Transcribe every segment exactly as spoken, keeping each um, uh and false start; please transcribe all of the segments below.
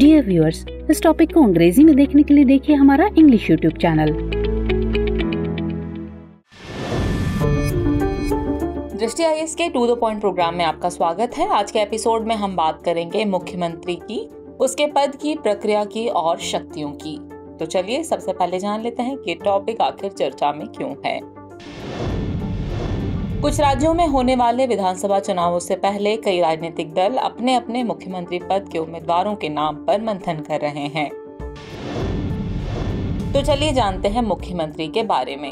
Dear viewers, इस topic को अंग्रेजी में देखने के लिए देखिए हमारा English YouTube channel. Drishti I A S के टू द पॉइंट प्रोग्राम में आपका स्वागत है। आज के एपिसोड में हम बात करेंगे मुख्यमंत्री की, उसके पद की, प्रक्रिया की और शक्तियों की। तो चलिए सबसे पहले जान लेते हैं कि टॉपिक आखिर चर्चा में क्यों है। कुछ राज्यों में होने वाले विधानसभा चुनावों से पहले कई राजनीतिक दल अपने अपने मुख्यमंत्री पद के उम्मीदवारों के नाम पर मंथन कर रहे हैं। तो चलिए जानते हैं मुख्यमंत्री के बारे में।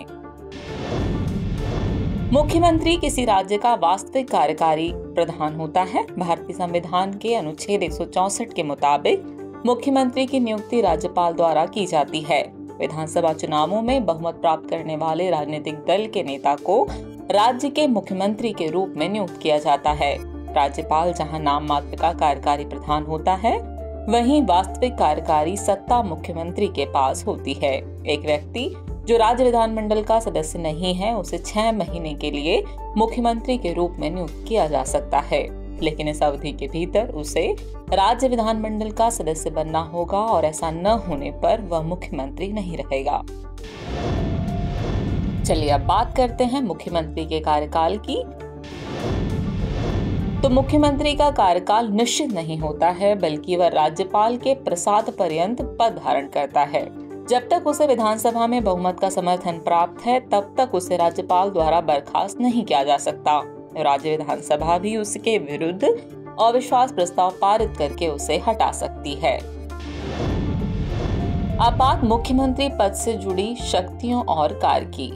मुख्यमंत्री किसी राज्य का वास्तविक कार्यकारी प्रधान होता है। भारतीय संविधान के अनुच्छेद एक सौ चौसठ के मुताबिक मुख्यमंत्री की नियुक्ति राज्यपाल द्वारा की जाती है। विधानसभा चुनावों में बहुमत प्राप्त करने वाले राजनीतिक दल के नेता को राज्य के मुख्यमंत्री के रूप में नियुक्त किया जाता है। राज्यपाल जहां नाम मात्र का कार्यकारी प्रधान होता है, वहीं वास्तविक कार्यकारी सत्ता मुख्यमंत्री के पास होती है। एक व्यक्ति जो राज्य विधानमंडल का सदस्य नहीं है, उसे छह महीने के लिए मुख्यमंत्री के रूप में नियुक्त किया जा सकता है, लेकिन इस अवधि के भीतर उसे राज्य विधानमंडल का सदस्य बनना होगा और ऐसा न होने पर वह मुख्यमंत्री नहीं रहेगा। चलिए अब बात करते हैं मुख्यमंत्री के कार्यकाल की। तो मुख्यमंत्री का कार्यकाल निश्चित नहीं होता है, बल्कि वह राज्यपाल के प्रसाद पर्यंत पद धारण करता है। जब तक उसे विधानसभा में बहुमत का समर्थन प्राप्त है, तब तक उसे राज्यपाल द्वारा बर्खास्त नहीं किया जा सकता। राज्य विधानसभा भी उसके विरुद्ध अविश्वास प्रस्ताव पारित करके उसे हटा सकती है। अब बात मुख्यमंत्री पद से जुड़ी शक्तियों और कार्य की।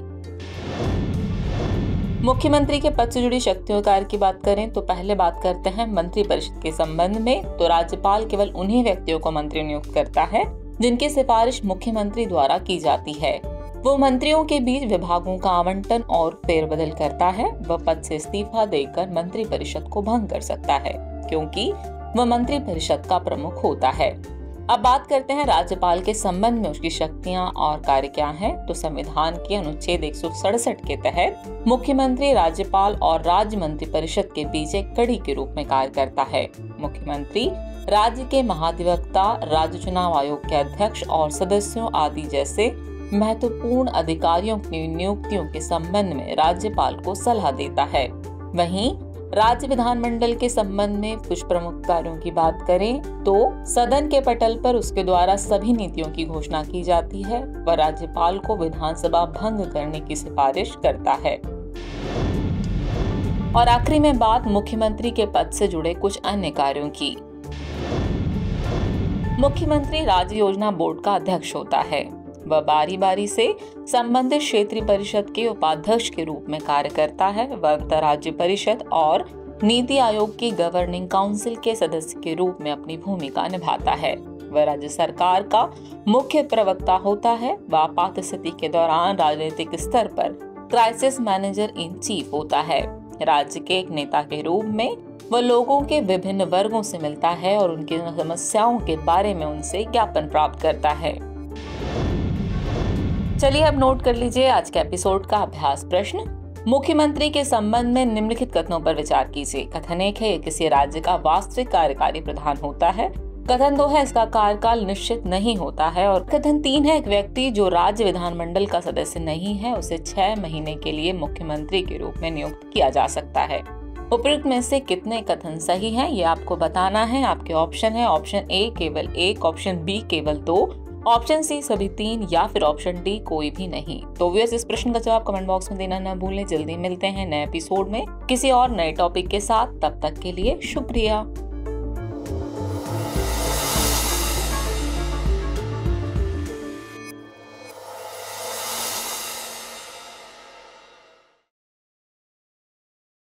मुख्यमंत्री के पद से जुड़ी शक्तियों कार्य की बात करें तो पहले बात करते हैं मंत्रिपरिषद के संबंध में। तो राज्यपाल केवल उन्हीं व्यक्तियों को मंत्री नियुक्त करता है जिनकी सिफारिश मुख्यमंत्री द्वारा की जाती है। वो मंत्रियों के बीच विभागों का आवंटन और फेरबदल करता है। वह पद से इस्तीफा देकर मंत्रिपरिषद को भंग कर सकता है, क्योंकि वह मंत्रिपरिषद का प्रमुख होता है। अब बात करते हैं राज्यपाल के संबंध में उसकी शक्तियां और कार्य क्या हैं। तो संविधान के अनुच्छेद एक सौ सड़सठ के तहत मुख्यमंत्री राज्यपाल और राज्य मंत्रिपरिषद के बीच एक कड़ी के रूप में कार्य करता है। मुख्यमंत्री राज्य के महाधिवक्ता, राज्य चुनाव आयोग के अध्यक्ष और सदस्यों आदि जैसे महत्वपूर्ण अधिकारियों की नियुक्तियों के संबंध में राज्यपाल को सलाह देता है। वहीं राज्य विधानमंडल के संबंध में कुछ प्रमुख कार्यों की बात करें तो सदन के पटल पर उसके द्वारा सभी नीतियों की घोषणा की जाती है। वह राज्यपाल को विधानसभा भंग करने की सिफारिश करता है। और आखिरी में बात मुख्यमंत्री के पद से जुड़े कुछ अन्य कार्यों की। मुख्यमंत्री राज्य योजना बोर्ड का अध्यक्ष होता है। वह बारी बारी से संबंधित क्षेत्रीय परिषद के उपाध्यक्ष के रूप में कार्य करता है। वह अंतर्राज्यीय परिषद और नीति आयोग की गवर्निंग काउंसिल के सदस्य के रूप में अपनी भूमिका निभाता है। वह राज्य सरकार का मुख्य प्रवक्ता होता है। वह आपात स्थिति के दौरान राजनीतिक स्तर पर क्राइसिस मैनेजर इन चीफ होता है। राज्य के एक नेता के रूप में वह लोगों के विभिन्न वर्गों से मिलता है और उनकी समस्याओं के बारे में उनसे ज्ञापन प्राप्त करता है। चलिए अब नोट कर लीजिए आज के एपिसोड का अभ्यास प्रश्न। मुख्यमंत्री के संबंध में निम्नलिखित कथनों पर विचार कीजिए। कथन एक है, किसी राज्य का वास्तविक कार्यकारी प्रधान होता है। कथन दो है, इसका कार्यकाल निश्चित नहीं होता है। और कथन तीन है, एक व्यक्ति जो राज्य विधानमंडल का सदस्य नहीं है, उसे छह महीने के लिए मुख्यमंत्री के रूप में नियुक्त किया जा सकता है। उपयुक्त में से कितने कथन सही हैं, ये आपको बताना है। आपके ऑप्शन है ऑप्शन ए केवल एक, ऑप्शन बी केवल दो, ऑप्शन सी सभी तीन या फिर ऑप्शन डी कोई भी नहीं। तो व्यूअर्स, इस प्रश्न का जवाब कमेंट बॉक्स में देना न भूलें। जल्दी मिलते हैं नए एपिसोड में किसी और नए टॉपिक के साथ। तब तक के लिए शुक्रिया।